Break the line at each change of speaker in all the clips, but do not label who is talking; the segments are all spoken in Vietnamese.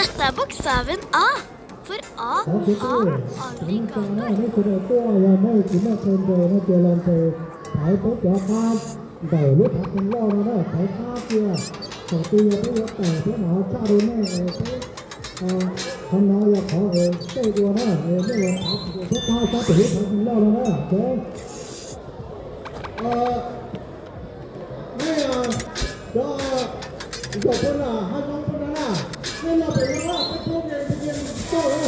Dette er bokstaven A. For A, alligator.
Phải tới chỗ khác đẩy lúc học mình lo nó đó phải khác kia còn tuy là cái lúc này thế nào cho đến này hôm nay là có cái đùa đó nếu mà học thì có sao thì lúc học mình lo nó đó thế đây là cho dọc con là hai con đó là nên là phải lo cái công này thực hiện tốt đấy.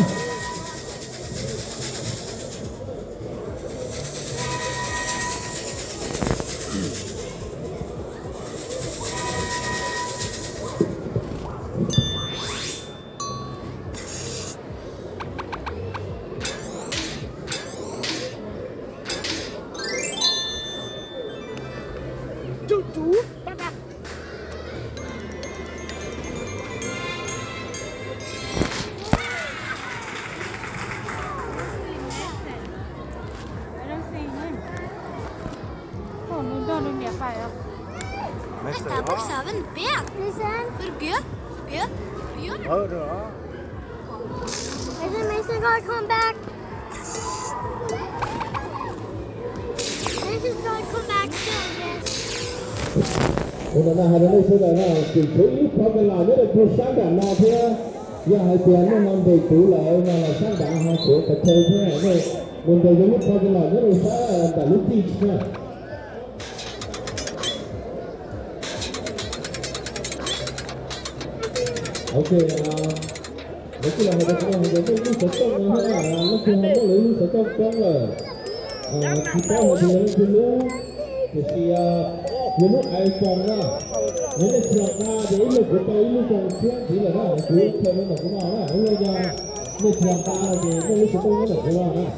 Chú bắt ạ.
Dette er bokstaven B. For bjørn.
Mason gotta come back. Mason's gotta come back soon, yes.
Hôm nay hai đứa bây giờ là chỉ chú ý có cái nào nhất là tôi sáng đẳng nào thế giờ hai tiền nó nằm về chủ lại mà là sáng đẳng hai của cà phê thế này thôi mình bây giờ lúc có cái nào nhất là sẽ đã lúc đi nha. Ok nói chung là hai đứa cái lưu sẽ công nó là nó không có lấy lưu sẽ công rồi chỉ có một điều là lưu thì những lúc ai còn đó những cái trường ra để lúc của tôi lúc còn chuyện chỉ là nó là cứ theo nó là cũng nào đó bây giờ lúc trường ra thì nó lúc của tôi nó là cũng nào đó.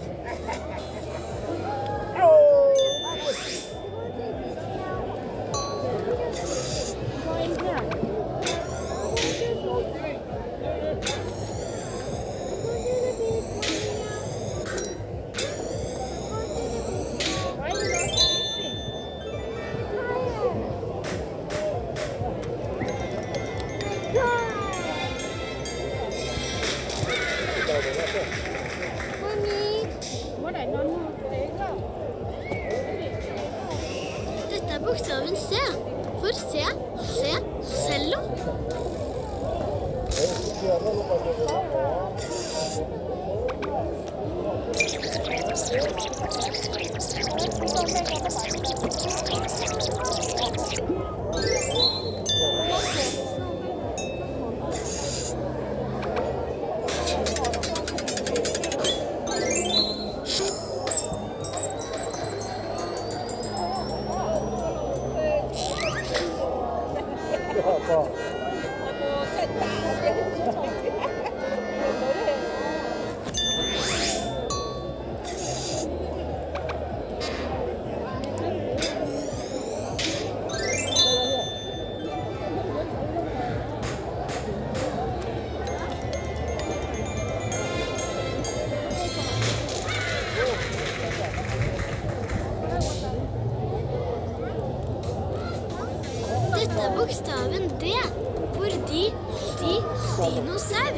Dette er bokstaven C. For C, cello. Dette er bokstaven D. For dinosaur.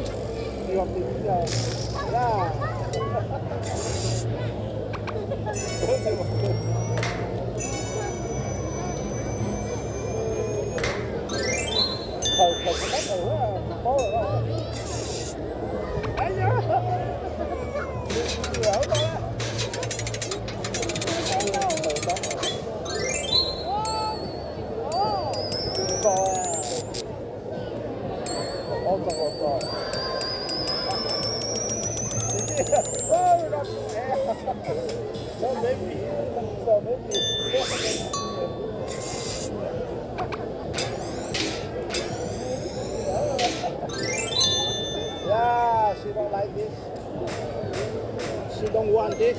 Yeah, she don't like this. She don't want this.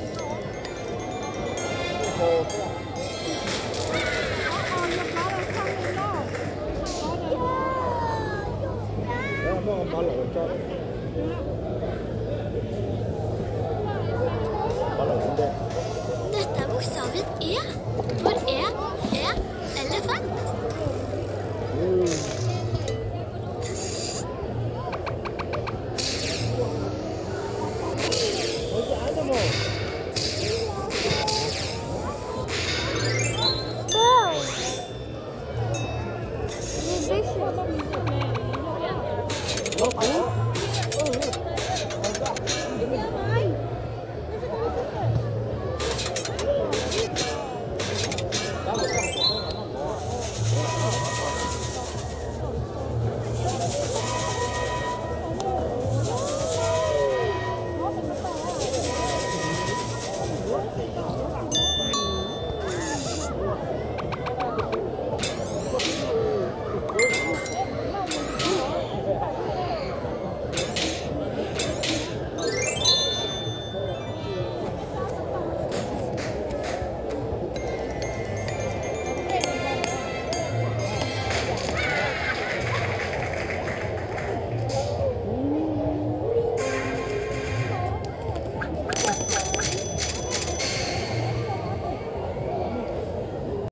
Dette er bokstaven E. For